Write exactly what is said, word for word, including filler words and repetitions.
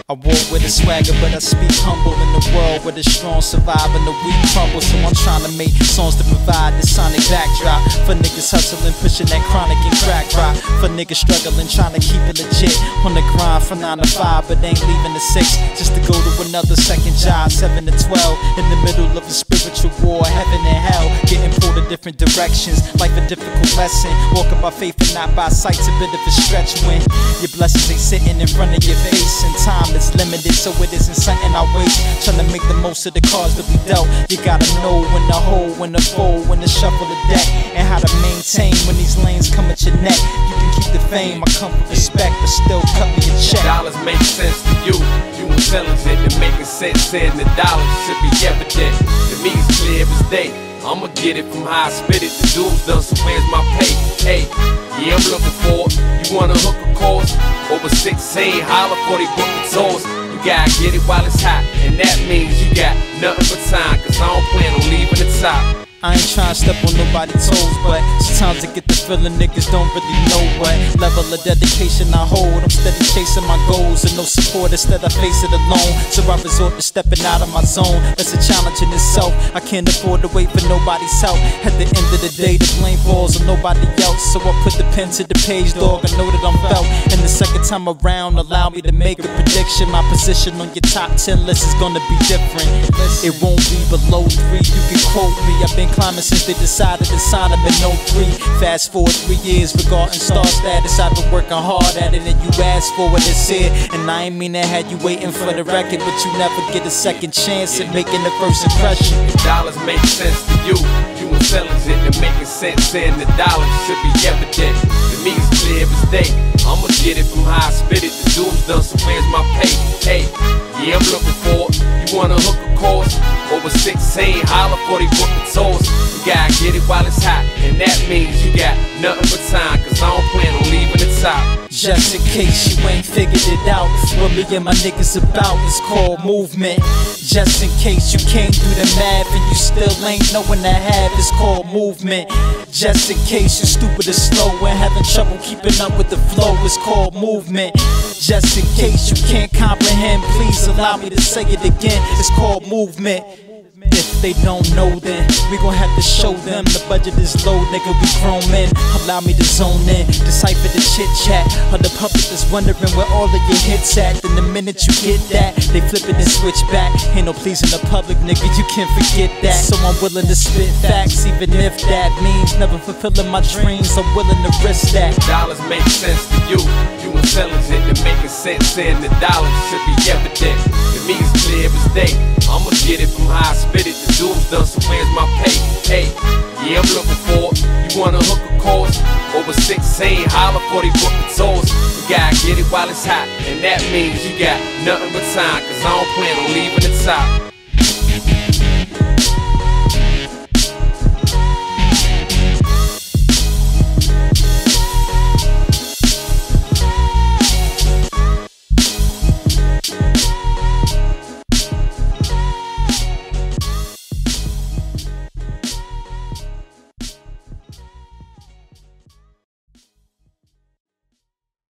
I walk with a swagger, but I speak humble in the world where the strong survive and the weak crumble. So I'm trying to make songs to provide the sonic backdrop for niggas hustling, pushing that chronic and crack rock. For niggas struggling, trying to keep it legit on the grind from nine to five, but ain't leaving the six just to go to another second job. Seven to twelve in the middle of a spiritual war, heaven and hell, getting pulled in different directions. Life a difficult lesson, walking by faith and not by sight's a bit of a stretch when your blessings ain't sitting in front of your face, and time is limited, so it isn't something I waste. Trying to make the most of the cards that we dealt. You gotta know when to hold, when to fold, when to shuffle the deck, and how to maintain when these lanes come at your neck. You can keep the fame, I come with respect, but still cut me a check. Dollars make sense to you, you intelligent and making sense, and the dollars should be evident. To me it's clear as day, I'ma get it from how I spit it. The dude's done, so where's my pay? Hey, yeah, I'm looking for it. You wanna hook a course? Over sixteen, holler for they booking tours. You gotta get it while it's hot, and that means you got nothing but time, cause I don't plan on leaving the top. I ain't tryna step on nobody's toes, but sometimes I get the feeling niggas don't really know what level of dedication I hold. I'm steady chasing my goals and no support, instead I face it alone. So I resort to stepping out of my zone. That's a challenge in itself. I can't afford to wait for nobody's help. At the end of the day, the blame falls on nobody else. So I put the pen to the page, dog. I know that I'm felt. And the second time around, allow me to make a prediction. My position on your top ten list is gonna be different. It won't be below three. You can quote me. I've been climbing since they decided to sign up in oh three. Fast forward three years regarding star status, I've been working hard at it, and you asked for what it's here. And I ain't mean to have you waiting for the record, but you never get a second chance at making the first impression. Dollars make sense to you, you intelligent and making sense, and the dollars should be evident. To me it's clear as day, I'ma get it from how I spit it. The dude's done, so where's my pay? Hey, yeah, I'm looking for it. You wanna hook a course? Over sixteen, holler for they booking tours. You gotta get it while it's hot, and that means you got nothing but time, cause I don't plan on leaving the top. Just in case you ain't figured it out, what me and my niggas about is called movement. Just in case you can't do the math and you still ain't knowing the half, it's called movement. Just in case you stupid or slow and having trouble keeping up with the flow, it's called movement. Just in case you can't comprehend, please allow me to say it again, it's called movement. If they don't know, then we gon' have to show them. The budget is low, nigga, we grown men. Allow me to zone in, decipher the chit chat of the public that's wondering where all of your hits at. Then the minute you get that, they flip it and switch back. Ain't no pleasing the public, nigga, you can't forget that. So I'm willing to spit facts, even if that means never fulfilling my dreams. I'm willing to risk that. Dollars make sense to you, you intelligent and making sense, and the dollars should be evident. To me it's clear as day, I'ma get it from how I spit it. The dude's done, so where's my pay? Hey, yeah, I'm looking for it. You wanna hook a course? Over sixteen, holler for they booking tours. You gotta get it while it's hot, and that means you got nothing but time, cause I don't plan on leaving the top.